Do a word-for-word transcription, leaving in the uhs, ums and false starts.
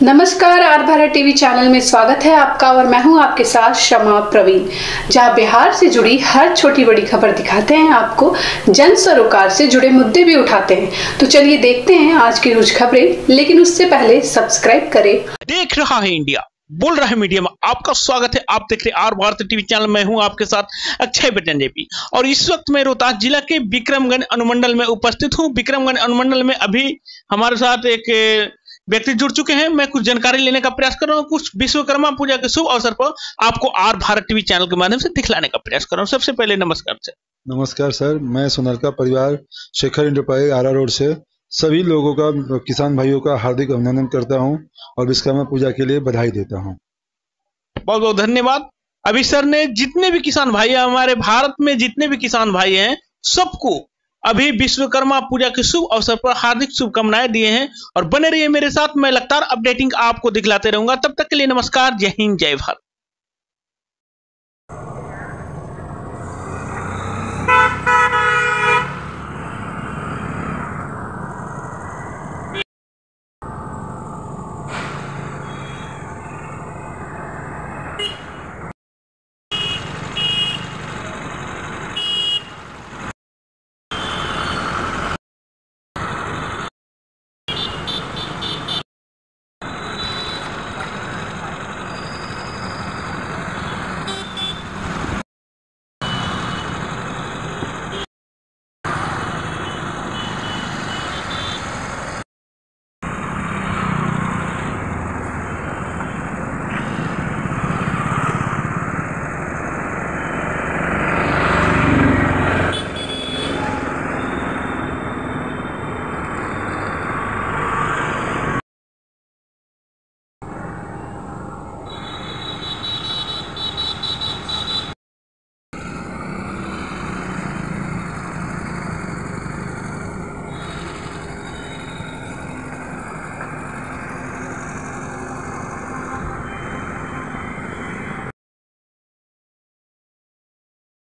नमस्कार, are Bharat TV channel में स्वागत है आपका और मैं हूं आपके साथ शमा प्रवीण, जहां बिहार से जुड़ी हर छोटी बड़ी खबर दिखाते हैं आपको, जन सरोकार से जुड़े मुद्दे भी उठाते हैं। तो चलिए देखते हैं आज की कुछ खबरें, लेकिन उससे पहले सब्सक्राइब करें। देख रहा है इंडिया, बोल रहा है मीडिया में आपका स्वागत है। आप देख रहे आर भारत टीवी चैनल में हूं आपके साथ अक्षय बटन जेपी और इस वक्त मैं रोहतास जिला के विक्रमगंज अनुमंडल में उपस्थित हूं। विक्रमगंज अनुमंडल में अभी हमारे साथ एक व्यक्ति जुड़ चुके हैं। मैं कुछ जानकारी लेने का प्रयास कर रहा हूं, कुछ विश्वकर्मा पूजा के शुभ अवसर पर आपको आर भारत टीवी चैनल के माध्यम से दिखलाने का प्रयास कर रहा हूं। सबसे पहले नमस्कार सर। नमस्कार सर, मैं सोनालिका परिवार शेखर इंटरप्राइज आरा रोड से सभी लोगों का, किसान भाइयों का हार्दिक अभिनंदन करता हूं और विश्वकर्मा पूजा के लिए बधाई देता हूं। बहुत बहुत धन्यवाद। अभी सर ने जितने भी किसान भाई हैं, हमारे भारत में जितने भी किसान भाई हैं, सबको अभी विश्वकर्मा पूजा के शुभ अवसर पर हार्दिक शुभकामनाएं दिए हैं और बने रहिए मेरे साथ। मैं लगातार अपडेटिंग आपको दिखलाते रहूंगा। तब तक के लिए नमस्कार, जय हिंद, जय भारत।